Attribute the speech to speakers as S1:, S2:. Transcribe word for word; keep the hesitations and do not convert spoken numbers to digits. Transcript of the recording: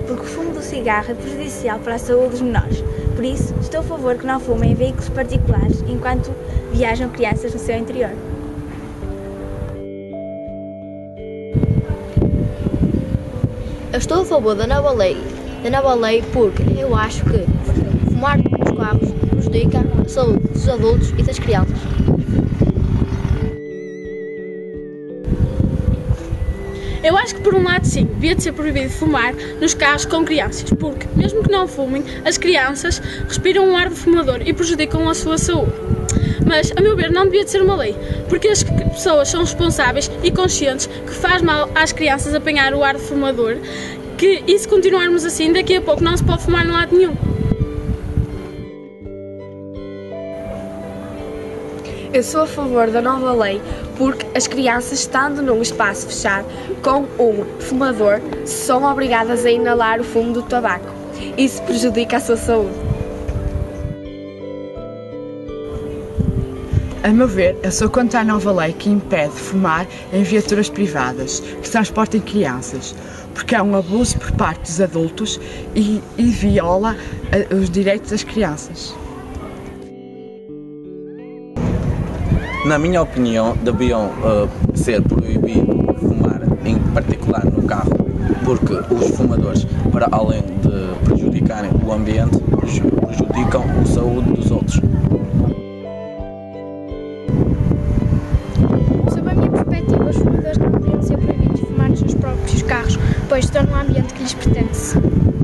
S1: porque o fumo do cigarro é prejudicial para a saúde dos menores. Por isso, estou a favor que não fumem em veículos particulares enquanto viajam crianças no seu interior.
S2: Eu estou a favor da nova lei, da nova lei porque eu acho que fumar nos carros prejudica a saúde dos adultos e das crianças.
S3: Eu acho que por um lado sim, devia de ser proibido fumar nos carros com crianças, porque mesmo que não fumem, as crianças respiram um ar de fumador e prejudicam a sua saúde. Mas, a meu ver, não devia de ser uma lei, porque as pessoas são responsáveis e conscientes que faz mal às crianças apanhar o ar de fumador, que e se continuarmos assim, daqui a pouco não se pode fumar em lado nenhum.
S4: Eu sou a favor da nova lei porque as crianças, estando num espaço fechado com um fumador, são obrigadas a inalar o fumo do tabaco. Isso prejudica a sua saúde.
S5: A meu ver, eu sou contra a nova lei que impede fumar em viaturas privadas que transportem crianças, porque é um abuso por parte dos adultos e, e viola uh, os direitos das crianças.
S6: Na minha opinião, deviam uh, ser proibido fumar em particular no carro, porque os fumadores, para além de prejudicarem o ambiente, prejudicam a saúde dos outros.
S7: Sob a minha perspectiva, os fumadores não deveriam ser proibidos de fumar nos seus próprios carros, pois estão num ambiente que lhes pertence.